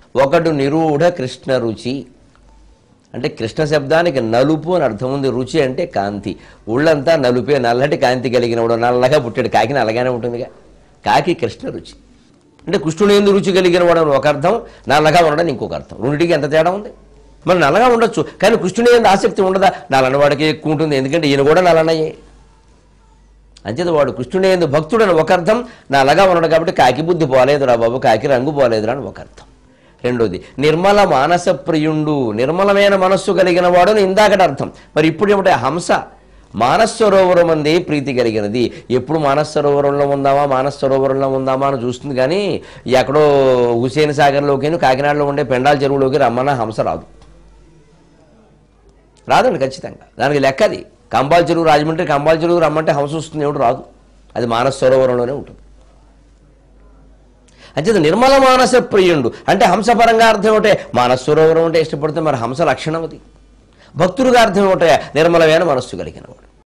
ఒకడు నిరూఢ కృష్ణ రుచి. అంటే కృష్ణ శబ్దానికి నలుపు అని అర్థం ఉంది, రుచి అంటే కాంతి. ఊళ్ళంతా నలుపే, నల్లటి కాంతి కలిగిన వాడు. నల్లగా పుట్టాడు, కాకి నల్లగానే ఉంటుందిగా. కాకి కృష్ణ రుచి అంటే కృష్ణుని ఎందు రుచి కలిగిన వాడు ఒక అర్థం, నల్లగా ఉండడం ఇంకొక అర్థం. రెండింటికి ఎంత తేడా ఉంది. మరి నల్లగా ఉండొచ్చు, కానీ కృష్ణుని ఎందు ఆసక్తి ఉండదా? నల్లనవాడికి ఎక్కువ ఉంటుంది, ఎందుకంటే ఈయన కూడా నల్లనయ్యే. అంచేత వాడు కృష్ణుని ఎందు భక్తుడని ఒక అర్థం, నల్లగా ఉన్నాడు కాబట్టి కాకి బుద్ధి పోలేదురా బాబు, కాకి రంగు పోలేదురా అని ఒక అర్థం. రెండోది నిర్మల మానస ప్రియుండు, నిర్మలమైన మనస్సు కలిగిన వాడు అని ఇందాకటి అర్థం. మరి ఇప్పుడు ఏమిటంటే హంస మానసరోవరం అందే ప్రీతి కలిగినది. ఎప్పుడు మానసరోవరంలో ఉందామా అని చూస్తుంది, కానీ ఎక్కడో హుసేన్ సాగర్లోకి కాకినాడలో ఉండే పెండాల చెరువులోకి రమ్మన్నా హంస రాదండి ఖచ్చితంగా. దానికి లెక్క అది. కంబాల చెరువు, రాజమండ్రి కంబాల చెరువు రమ్మంటే హంస వస్తుంది, ఏమిటి రాదు. అది మానసరోవరంలోనే ఉంటుంది. అంచేత నిర్మల మానస ప్రియుండు అంటే హంసపరంగా అర్థం ఏమిటే? మానసరోవరం అంటే ఇష్టపడితే మరి హంస లక్షణం అది. భక్తులుగా అర్థం ఏమిటే? నిర్మలమైన మనస్సు కలిగినవాడు.